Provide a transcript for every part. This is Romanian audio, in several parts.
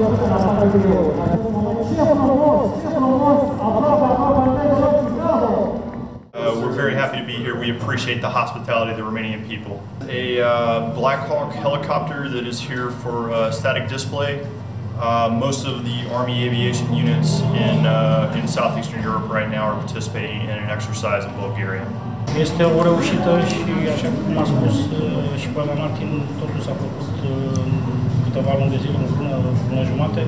We're very happy to be here. We appreciate the hospitality of the Romanian people. A Black Hawk helicopter that is here for static display. Most of the Army aviation units in Southeastern Europe right now are participating in an exercise in Bulgaria. Este o reușită și, așa cum a spus și colega Martin, totul s-a făcut în câteva luni de zile, în lună jumate.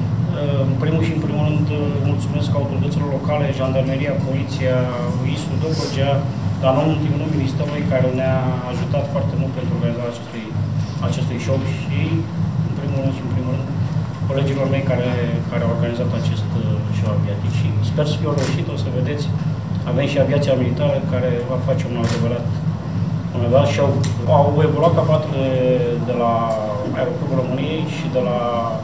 În primul și în primul rând mulțumesc autorităților locale, Jandarmeria, Poliția, ISU, Dobrogea, dar în ultimul rând Ministerului, care ne-a ajutat foarte mult pentru organizarea acestui show și, în primul rând și în primul rând, colegilor mei care au organizat acest show aviatic. Și sper să fie o reușită, o să vedeți. Avem și aviația militară care va face un adevărat show. Au evoluat capaturile de la Aeroportul României și de la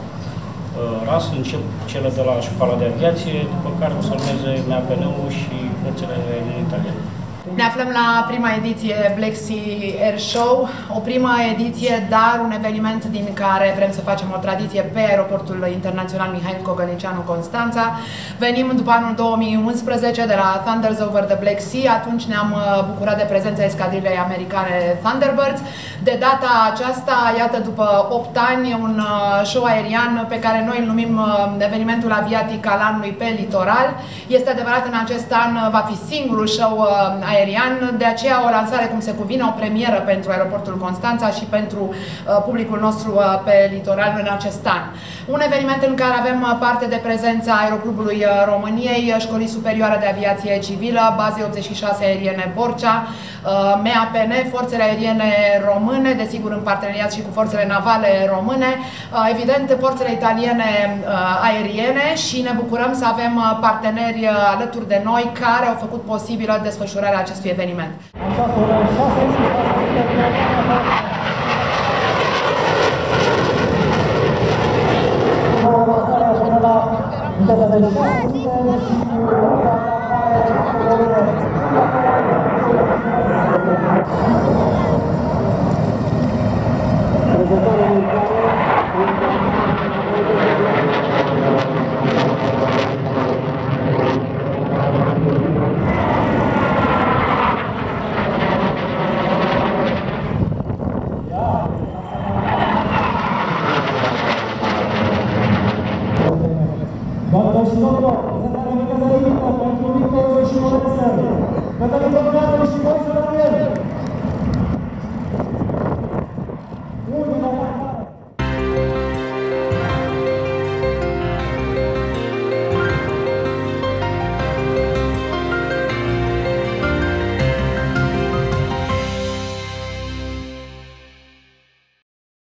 RAS, încep cele de la Școala de Aviație, după care o să urmeze MAPN-ul și forțele aeriene italiene. Ne aflăm la prima ediție Black Sea Air Show, o prima ediție, dar un eveniment din care vrem să facem o tradiție pe aeroportul internațional Mihail Cogălnicianu Constanța. Venim după anul 2011 de la Thunders Over the Black Sea, atunci ne-am bucurat de prezența escadrilei americane Thunderbirds. De data aceasta, iată, după 8 ani, un show aerian pe care noi îl numim evenimentul aviatic al anului pe litoral. Este adevărat, în acest an va fi singurul show aerian, de aceea o lansare cum se cuvine, o premieră pentru aeroportul Constanța și pentru publicul nostru pe litoral în acest an. Un eveniment în care avem parte de prezența Aeroclubului României, Școlii Superioare de Aviație Civilă, Bazei 86 Aeriene Borcea, MAPN, Forțele Aeriene Române, desigur în parteneriat și cu Forțele Navale Române, evident Forțele Italiene Aeriene și ne bucurăm să avem parteneri alături de noi care au făcut posibilă desfășurarea acestui eveniment. Prezentarea